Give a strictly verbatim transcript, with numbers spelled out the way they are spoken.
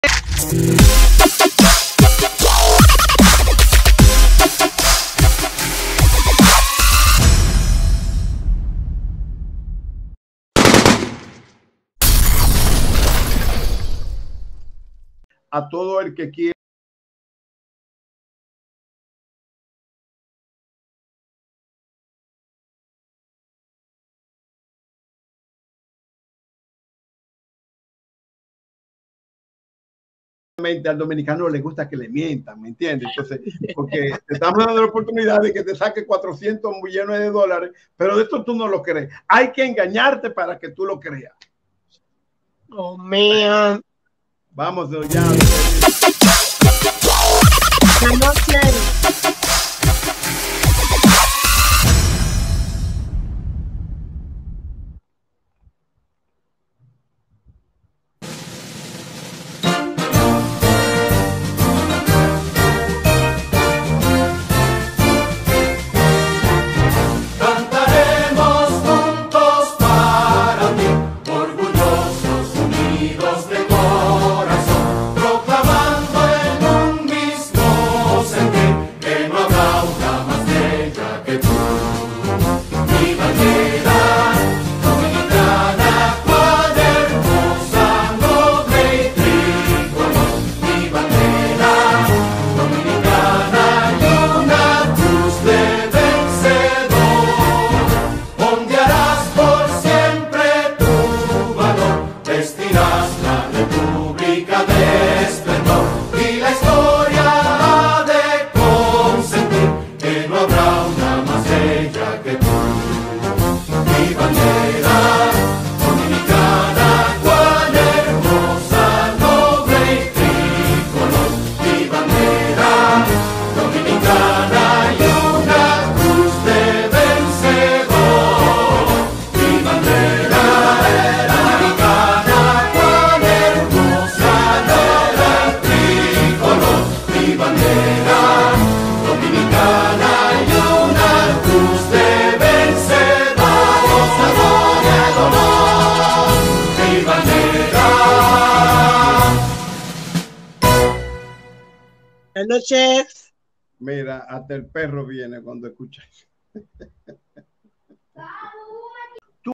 A todo el que quiera al dominicano le gusta que le mientan, ¿me entiendes? Entonces, porque te estamos dando la oportunidad de que te saque cuatrocientos millones de dólares, pero de esto tú no lo crees. Hay que engañarte para que tú lo creas. Oh, man. Vamos ya. No sé. Buenas noches. Mira, hasta el perro viene cuando escucha.